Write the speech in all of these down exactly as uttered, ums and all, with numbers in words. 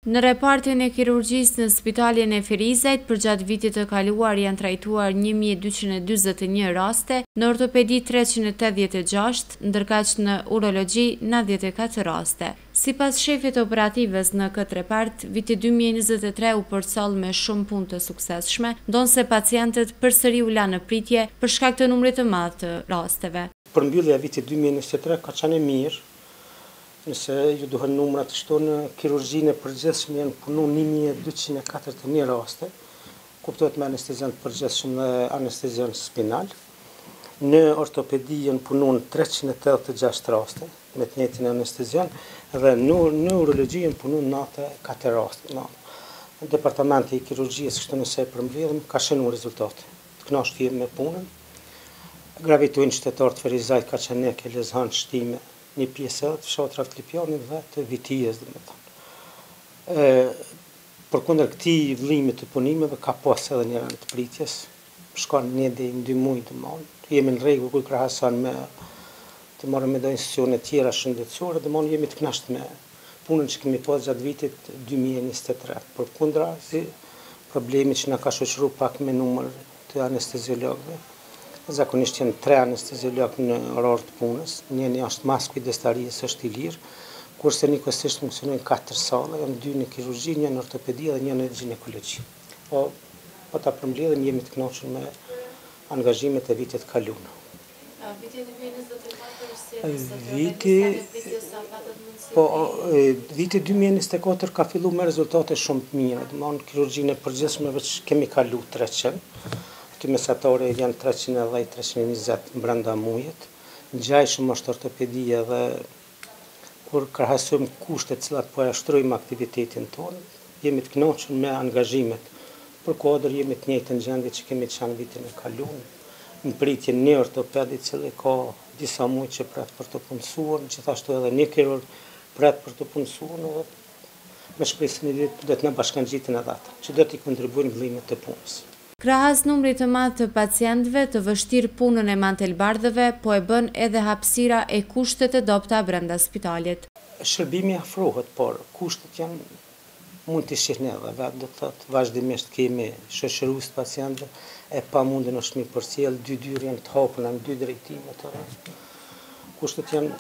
Në repartin e kirurgjisë në Spitalin e Ferizajt, përgjatë vitit të kaluar janë trajtuar një mijë e dyqind e dyzet e një raste, në ortopedi treqind e tetëdhjetë e gjashtë, ndërkaq në urologji nëntëdhjetë e katër raste. Sipas shefit operativës në këtë repart, viti dy mijë e njëzet e tre u përcall me shumë punë të suksesshme, ndonse pacientët përsëri u lanë në pritje për shkak të numrit të madh të rasteve. Përmbyllja e vitit dy mijë e njëzet e tre ka qenë e mirë. Nëse ju duhen numrat shto në kirurgjinë e përgjithshme janë punu një mijë e dyqind e katërdhjetë e një raste, kuptohet me anestezian të përgjithshëm dhe anestezian spinal. Në ortopedi janë punu në treqind e tetëdhjetë e gjashtë raste me të njëjtin anestezian dhe në, në urologji janë punu nëntëdhjetë e katër raste. No. Në departamenti i kirurgjisë kështu nëse e përmbledhëm ka shënu rezultate. Të kënaqur jemi me punën. Gravitojnë qytetarë të Ferizajt ka qenë ne ke lezhan shtime një pjesë edhe të fshatra të Lipjanit dhe të Vitijës, dhe me thonë. Përkundër këtij vëllimit të punimeve ka pas edhe një rënd të pritjes, shkon një deri në dy muaj të mëon. Jemi në rregull kur krahason me të marrëm me do institucione tjera shëndetësore, dhe mëon jemi të kënaqur me punën që kemi pas gjatë vitit dy mijë e njëzet e tre. Përkundra si problemi që na ka shoqëruar pak me numër të anesteziologëve. Zakonisht janë tre anesteziologë në orar të punës, njëri është mas kujdestarisë, është i lirë, kurse njëkohësisht funksionojnë katër salla, janë dy në kirurgji, një në ortopedi dhe një në ginekologji. Po, po ta përmbledhëm jemi të kënaqur me angazhimet e vitit kaluar. Viti dy mijë e njëzet e katër si Viti Po, viti dy mijë e njëzet e katër ka filluar me rezultate shumë të mira, domthonë kirurgjinë e përgjithshme veç kemi kalu treqind. Mesatare janë treqind e dhjetë treqind e njëzet brenda muajit. Ngjajshëm është ortopedia dhe kur krahasojmë kushtet të cilat po ashtrojmë aktivitetin tonë, jemi të kënaqur me angazhimet. Për kodër jemi të njëjtën gjendje që kemi qenë vitin e kaluar. Në pritje një ortoped i cili ka disa muaj që pret për të punësuar, gjithashtu edhe një kirurg pret për të punësuar dhe me shpresën e ditë do të na bashkangjiten edhe ata, që do t'i kontribuojnë vëllimit të punës. Krahas numrit të madh të pacientëve të vështirë punën e mantelbardhëve, po e bën edhe hapësira e kushtet e dobta brenda spitalit. Shërbimi afrohet, por kushtet janë mund të shihni edhe vetë, do të thotë vazhdimisht kemi shoqërues të pacientëve, e pamundën është mi përcjell, dy dyrë janë të hapura në dy drejtime të kushtet janë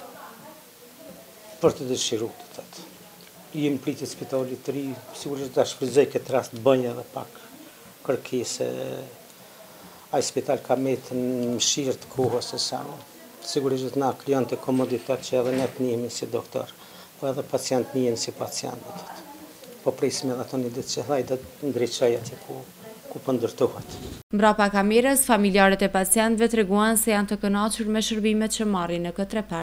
për të dëshiruar, do të thotë. Jemi pritje spitalit të ri, sigurisht ta shfrytëzoj këtë rast bëj edhe pak kërkesë, ai spital ka metë në mëshirë të kohës së sanë. Sigurisht na kliент e komoditet që edhe ne të njihemi si doktor, po edhe pacient njihen si pacient. Po presim edhe ato një ditë që ai do të ndriçojë atje ku ku po ndërtohet. Mbrapa kamerës, familjarët e pacientëve treguan se janë të kënaqur me shërbimet që marrin në këtë repart.